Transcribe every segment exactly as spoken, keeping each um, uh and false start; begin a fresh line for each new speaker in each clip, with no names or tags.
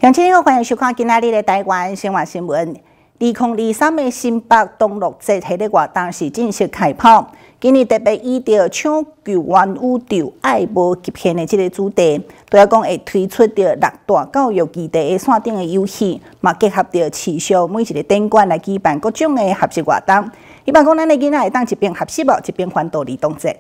乡亲好，欢迎收看今仔日的台湾生活新闻。二零二三的新北同乐节喺咧活动是正式开跑。今年特别以着抢救原宇宙爱无极限的这个主题，都要讲会推出着六大教育基地的线顶的游戏，嘛结合着持续每一个展馆来举办各种的学习活动。一般讲，咱的囡仔会当一边学习无，一边欢度儿童节。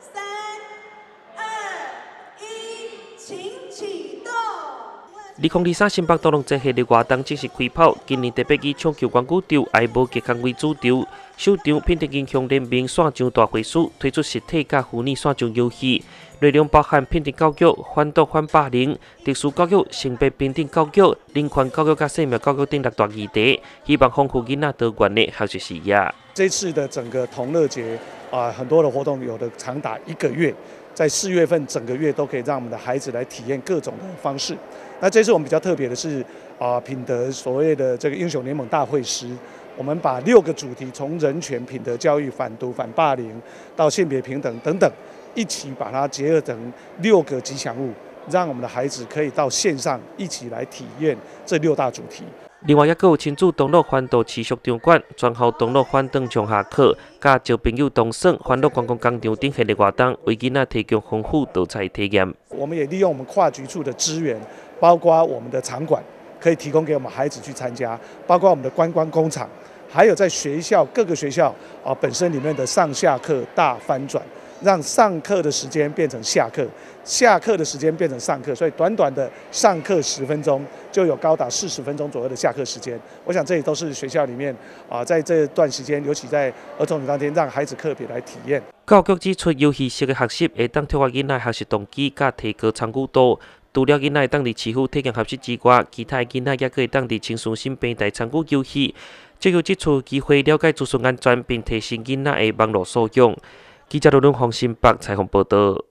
二零二三新北同乐节系列活动正式开跑，今年特别以抢救原宇宙爱无极限为主题，首场品德英雄联名线上大会师推出实体甲虚拟线上游戏，内容包含品德教育、反毒反霸凌、特殊教育、性别平等教育、人权教育甲生命教育等六大议题，希望丰富囡仔多元的学习视野。
这次的整个同乐节啊、呃，很多的活动有的长达一个月。 在四月份整个月都可以让我们的孩子来体验各种的方式。那这次我们比较特别的是啊，品德所谓的这个英雄联盟大会师，我们把六个主题，从人权、品德教育、反毒、反霸凌到性别平等等等，一起把它结合成六个吉祥物，让我们的孩子可以到线上一起来体验这六大主题。
另外，也有亲子同乐欢度持续场馆、专校同乐欢登上下课、甲招朋友同耍欢乐观光工场等系列活动，为囡仔提供丰富多彩体验。
我们也利用我们跨局处的资源，包括我们的场馆，可以提供给我们孩子去参加，包括我们的观光工厂，还有在学校各个学校啊本身里面的上下课大翻转。 让上课的时间变成下课，下课的时间变成上课，所以短短的上课十分钟，就有高达四十分钟左右的下课时间。我想这也都是学校里面啊，在这段时间，尤其在儿童节当天，让孩子特别来体验。
教育指出，游戏式的学习会当提高囡仔学习动机，甲提高参与度。除了囡仔会当伫市府体验学习之外，其他囡仔也可以当伫轻松心平台参与游戏，借由这次机会了解资讯安全，并提升囡仔的网络素养。记者罗伦黄新北采访报道。